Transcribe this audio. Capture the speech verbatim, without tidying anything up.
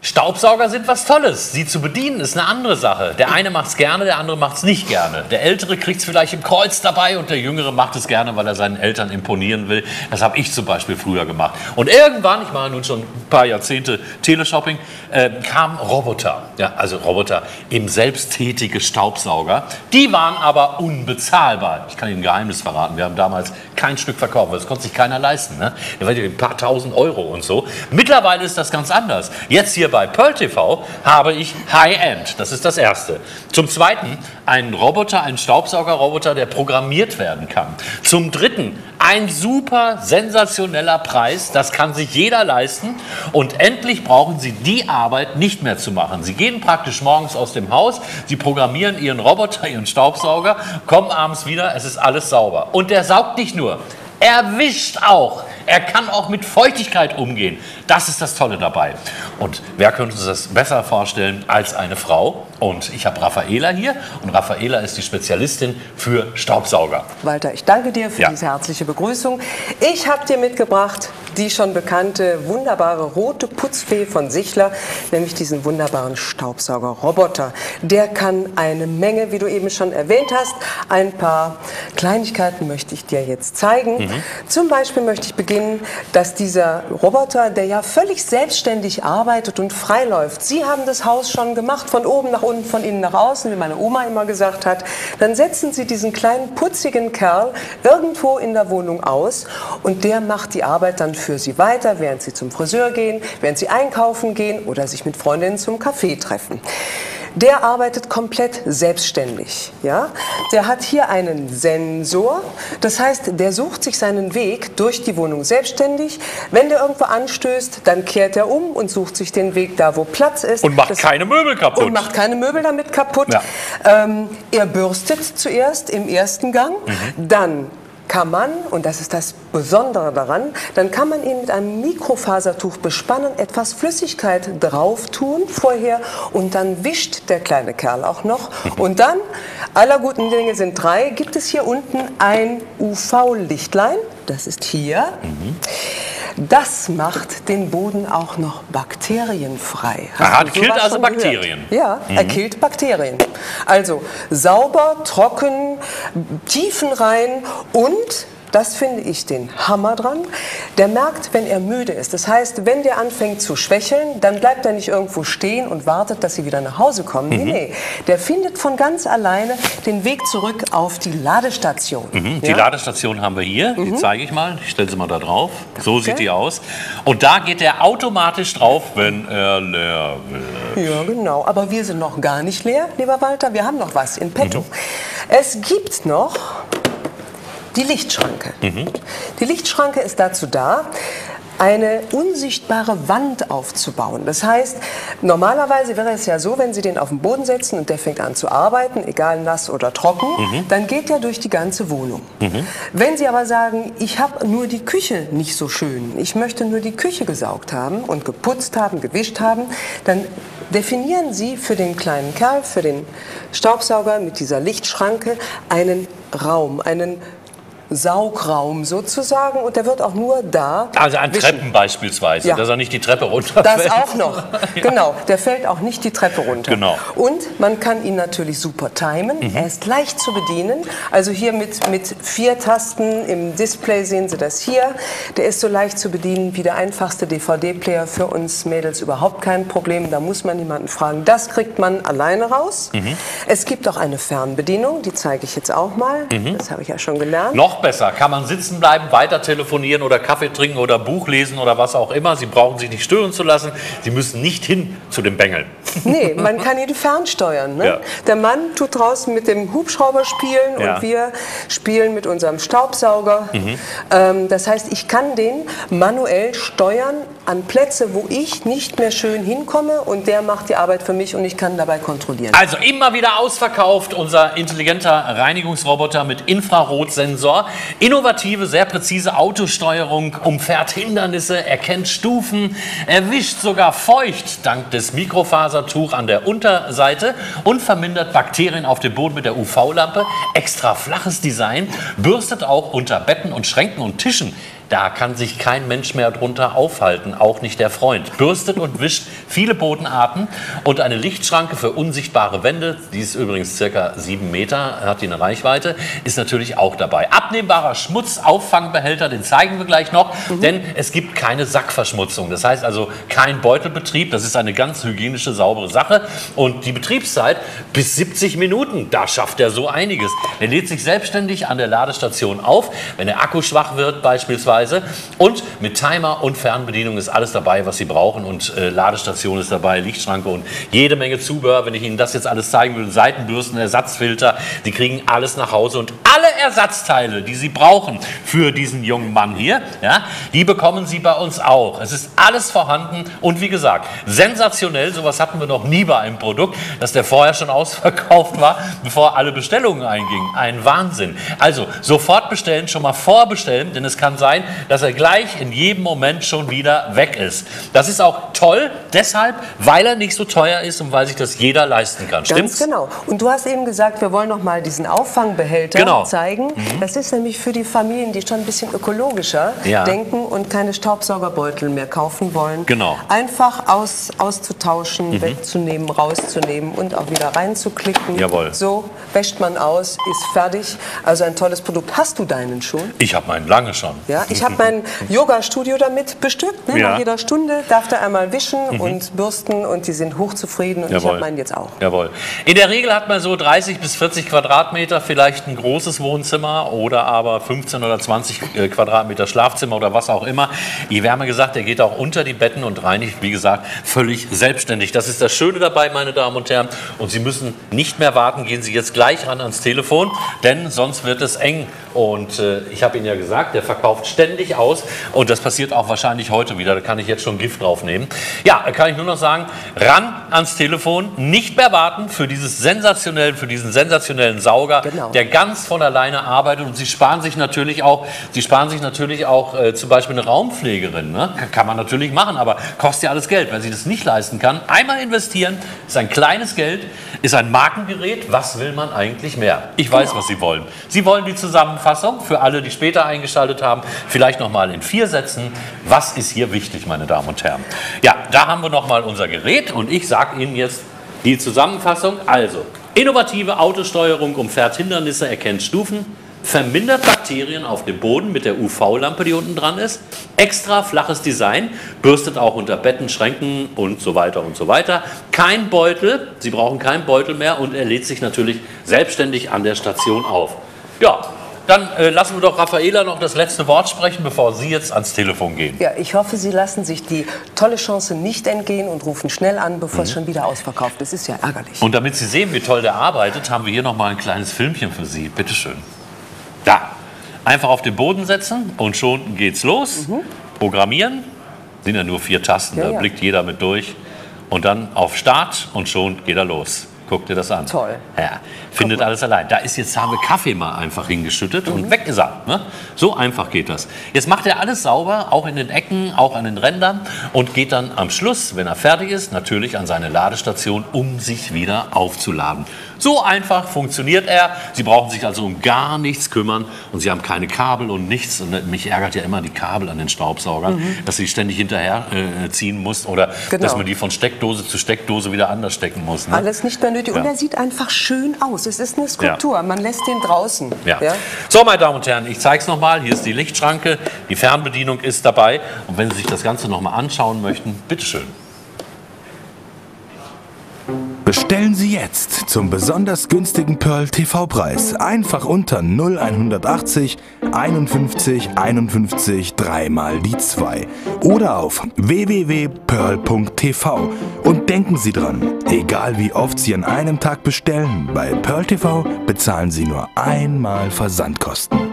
Staubsauger sind was Tolles. Sie zu bedienen ist eine andere Sache. Der eine macht es gerne, der andere macht es nicht gerne. Der Ältere kriegt es vielleicht im Kreuz dabei und der Jüngere macht es gerne, weil er seinen Eltern imponieren will. Das habe ich zum Beispiel früher gemacht. Und irgendwann, ich mache nun schon ein paar Jahrzehnte Teleshopping, äh, kamen Roboter. Ja, also Roboter, eben selbsttätige Staubsauger. Die waren aber unbezahlbar. Ich kann Ihnen ein Geheimnis verraten. Wir haben damals kein Stück verkauft, weil das konnte sich keiner leisten. Ne? Der war ja ein paar tausend Euro und so. Mittlerweile ist das ganz anders. Jetzt hier bei Pearl T V habe ich High-End. Das ist das Erste. Zum Zweiten einen Roboter, einen Staubsaugerroboter, der programmiert werden kann. Zum Dritten ein super sensationeller Preis. Das kann sich jeder leisten. Und endlich brauchen Sie die Arbeit nicht mehr zu machen. Sie gehen praktisch morgens aus dem Haus, Sie programmieren Ihren Roboter, Ihren Staubsauger, kommen abends wieder, es ist alles sauber. Und der saugt nicht nur. Er wischt auch. Er kann auch mit Feuchtigkeit umgehen. Das ist das Tolle dabei. Und wer könnte sich das besser vorstellen als eine Frau? Und ich habe Raffaela hier. Und Raffaela ist die Spezialistin für Staubsauger. Walter, ich danke dir für ja. diese herzliche Begrüßung. Ich habe dir mitgebracht die schon bekannte, wunderbare rote Putzfee von Sichler, nämlich diesen wunderbaren Staubsaugerroboter. Der kann eine Menge, wie du eben schon erwähnt hast. Ein paar Kleinigkeiten möchte ich dir jetzt zeigen. Mhm. Zum Beispiel möchte ich beginnen, dass dieser Roboter, der ja völlig selbstständig arbeitet und frei läuft, Sie haben das Haus schon gemacht, von oben nach unten, von innen nach außen, wie meine Oma immer gesagt hat, dann setzen Sie diesen kleinen putzigen Kerl irgendwo in der Wohnung aus und der macht die Arbeit dann für Sie weiter, während Sie zum Friseur gehen, während Sie einkaufen gehen oder sich mit Freundinnen zum Kaffee treffen. Der arbeitet komplett selbstständig. Ja? Der hat hier einen Sensor, das heißt, der sucht sich seinen Weg durch die Wohnung selbstständig. Wenn der irgendwo anstößt, dann kehrt er um und sucht sich den Weg da, wo Platz ist. Und macht das, keine Möbel kaputt. Und macht keine Möbel damit kaputt. Ja. Ähm, er bürstet zuerst im ersten Gang, mhm. dann kann man, und das ist das Besondere daran, dann kann man ihn mit einem Mikrofasertuch bespannen, etwas Flüssigkeit drauf tun vorher und dann wischt der kleine Kerl auch noch. Und dann, aller guten Dinge sind drei, gibt es hier unten ein U V-Lichtlein, das ist hier. Mhm. Das macht den Boden auch noch bakterienfrei. Aha, killt also Bakterien. Ja, mhm. er killt Bakterien. Also sauber, trocken, tiefenrein und, das finde ich den Hammer dran, der merkt, wenn er müde ist. Das heißt, wenn der anfängt zu schwächeln, dann bleibt er nicht irgendwo stehen und wartet, dass sie wieder nach Hause kommen. Mhm. Nee, nee, der findet von ganz alleine den Weg zurück auf die Ladestation. Mhm. Die ja? Ladestation haben wir hier, die mhm. zeige ich mal. Ich stelle sie mal da drauf. So okay. sieht die aus. Und da geht er automatisch drauf, wenn er leer wird. Ja, genau. Aber wir sind noch gar nicht leer, lieber Walter. Wir haben noch was in petto. Mhm. Es gibt noch die Lichtschranke. Mhm. Die Lichtschranke ist dazu da, eine unsichtbare Wand aufzubauen. Das heißt, normalerweise wäre es ja so, wenn Sie den auf den Boden setzen und der fängt an zu arbeiten, egal nass oder trocken, mhm. dann geht der durch die ganze Wohnung. Mhm. Wenn Sie aber sagen, ich habe nur die Küche nicht so schön, ich möchte nur die Küche gesaugt haben und geputzt haben, gewischt haben, dann definieren Sie für den kleinen Kerl, für den Staubsauger mit dieser Lichtschranke einen Raum, einen Saugraum sozusagen und der wird auch nur da. Also an wischen. Treppen beispielsweise, ja. dass er nicht die Treppe runterfällt. Das auch noch, ja. genau. Der fällt auch nicht die Treppe runter. Genau. Und man kann ihn natürlich super timen. Mhm. Er ist leicht zu bedienen. Also hier mit, mit vier Tasten im Display sehen Sie das hier. Der ist so leicht zu bedienen wie der einfachste D V D-Player für uns Mädels überhaupt kein Problem. Da muss man niemanden fragen. Das kriegt man alleine raus. Mhm. Es gibt auch eine Fernbedienung, die zeige ich jetzt auch mal. Mhm. Das habe ich ja schon gelernt. Noch besser. Kann man sitzen bleiben, weiter telefonieren oder Kaffee trinken oder Buch lesen oder was auch immer. Sie brauchen sich nicht stören zu lassen. Sie müssen nicht hin zu dem Bengel. Nee, man kann ihn fernsteuern. Ne? Ja. Der Mann tut draußen mit dem Hubschrauber spielen ja. und wir spielen mit unserem Staubsauger. Mhm. Ähm, das heißt, ich kann den manuell steuern an Plätze, wo ich nicht mehr schön hinkomme und der macht die Arbeit für mich und ich kann dabei kontrollieren. Also immer wieder ausverkauft, unser intelligenter Reinigungsroboter mit Infrarotsensor. Innovative, sehr präzise Autosteuerung, umfährt Hindernisse, erkennt Stufen, erwischt sogar feucht dank des Mikrofasertuch an der Unterseite und vermindert Bakterien auf dem Boden mit der U V-Lampe. Extra flaches Design, bürstet auch unter Betten und Schränken und Tischen. Da kann sich kein Mensch mehr drunter aufhalten, auch nicht der Freund. Bürstet und wischt viele Bodenarten und eine Lichtschranke für unsichtbare Wände, die ist übrigens circa sieben Meter, hat die eine Reichweite, ist natürlich auch dabei. Abnehmbarer Schmutzauffangbehälter, den zeigen wir gleich noch, mhm. denn es gibt keine Sackverschmutzung. Das heißt also kein Beutelbetrieb, das ist eine ganz hygienische, saubere Sache. Und die Betriebszeit bis siebzig Minuten, da schafft er so einiges. Er lädt sich selbstständig an der Ladestation auf, wenn der Akku schwach wird beispielsweise. Und mit Timer und Fernbedienung ist alles dabei, was Sie brauchen. Und äh, Ladestation ist dabei, Lichtschranke und jede Menge Zubehör. Wenn ich Ihnen das jetzt alles zeigen will, Seitenbürsten, Ersatzfilter, Sie kriegen alles nach Hause. Und alle Ersatzteile, die Sie brauchen für diesen jungen Mann hier, ja, die bekommen Sie bei uns auch. Es ist alles vorhanden und wie gesagt, sensationell. Sowas hatten wir noch nie bei einem Produkt, dass der vorher schon ausverkauft war, bevor alle Bestellungen eingingen. Ein Wahnsinn. Also sofort bestellen, schon mal vorbestellen, denn es kann sein, dass er gleich in jedem Moment schon wieder weg ist. Das ist auch toll, deshalb, weil er nicht so teuer ist und weil sich das jeder leisten kann. Stimmt's? Ganz genau. Und du hast eben gesagt, wir wollen noch mal diesen Auffangbehälter genau. zeigen. Mhm. Das ist nämlich für die Familien, die schon ein bisschen ökologischer ja. denken und keine Staubsaugerbeutel mehr kaufen wollen. Genau. Einfach aus, auszutauschen, mhm. wegzunehmen, rauszunehmen und auch wieder reinzuklicken. Jawohl. So wäscht man aus, ist fertig. Also ein tolles Produkt. Hast du deinen schon? Ich habe meinen lange schon. Ja, ich habe mein Yoga-Studio damit bestückt. Ne? Ja. Nach jeder Stunde darf der einmal wischen mhm. und bürsten und die sind hochzufrieden und Jawohl. ich habe meinen jetzt auch. Jawohl. In der Regel hat man so dreißig bis vierzig Quadratmeter, vielleicht ein großes Wohnzimmer oder aber fünfzehn oder zwanzig Quadratmeter Schlafzimmer oder was auch immer. Wir haben ja gesagt, er geht auch unter die Betten und reinigt, wie gesagt, völlig selbstständig. Das ist das Schöne dabei, meine Damen und Herren. Und Sie müssen nicht mehr warten, gehen Sie jetzt gleich ran ans Telefon, denn sonst wird es eng. Und äh, ich habe Ihnen ja gesagt, der verkauft ständig aus und das passiert auch wahrscheinlich heute wieder. Da kann ich jetzt schon Gift drauf nehmen. Ja, da kann ich nur noch sagen, ran ans Telefon, nicht mehr warten für, dieses sensationellen, für diesen sensationellen Sauger, genau. der ganz von alleine arbeitet. Und Sie sparen sich natürlich auch, Sie sparen sich natürlich auch äh, zum Beispiel eine Raumpflegerin. Ne? Kann man natürlich machen, aber kostet ja alles Geld. Wer sich das nicht leisten kann, einmal investieren, ist ein kleines Geld, ist ein Markengerät. Was will man eigentlich mehr? Ich weiß, was Sie wollen. Sie wollen die Zusammenfassung für alle, die später eingeschaltet haben, vielleicht noch mal in vier Sätzen. Was ist hier wichtig, meine Damen und Herren? Ja, da haben wir noch mal unser Gerät und ich sage Ihnen jetzt die Zusammenfassung. Also, innovative Autosteuerung umfährt Hindernisse, erkennt Stufen, vermindert Bakterien auf dem Boden mit der U V-Lampe, die unten dran ist, extra flaches Design, bürstet auch unter Betten, Schränken und so weiter und so weiter. Kein Beutel, Sie brauchen keinen Beutel mehr und er lädt sich natürlich selbstständig an der Station auf. Ja, dann äh, lassen wir doch Raffaela noch das letzte Wort sprechen, bevor Sie jetzt ans Telefon gehen. Ja, ich hoffe, Sie lassen sich die tolle Chance nicht entgehen und rufen schnell an, bevor mhm. es schon wieder ausverkauft ist. Das ist ja ärgerlich. Und damit Sie sehen, wie toll der arbeitet, haben wir hier noch mal ein kleines Filmchen für Sie. Bitte schön. Da. Einfach auf den Boden setzen und schon geht's los. Mhm. Programmieren. Sind ja nur vier Tasten, ja, da ja. blickt jeder mit durch. Und dann auf Start und schon geht er los. Guck dir das an. Toll. Ja, findet alles allein. Da ist jetzt, haben wir Kaffee mal einfach hingeschüttet mhm. und weg ist er. Ne? So einfach geht das. Jetzt macht er alles sauber, auch in den Ecken, auch an den Rändern und geht dann am Schluss, wenn er fertig ist, natürlich an seine Ladestation, um sich wieder aufzuladen. So einfach funktioniert er. Sie brauchen sich also um gar nichts kümmern und Sie haben keine Kabel und nichts. Und mich ärgert ja immer die Kabel an den Staubsaugern, mhm. dass sie ständig hinterher äh, ziehen muss oder genau. dass man die von Steckdose zu Steckdose wieder anders stecken muss. Ne? Alles nicht mehr nötig. Ja. Und er sieht einfach schön aus. Es ist eine Skulptur. Ja. Man lässt den draußen. Ja. Ja? So, meine Damen und Herren, ich zeige es nochmal. Hier ist die Lichtschranke. Die Fernbedienung ist dabei. Und wenn Sie sich das Ganze nochmal anschauen möchten, bitteschön. Bestellen Sie jetzt zum besonders günstigen Pearl T V-Preis einfach unter null einhundertachtzig einundfünfzig einundfünfzig dreimal die zwei oder auf w w w punkt pearl punkt t v. Und denken Sie dran, egal wie oft Sie an einem Tag bestellen, bei Pearl T V bezahlen Sie nur einmal Versandkosten.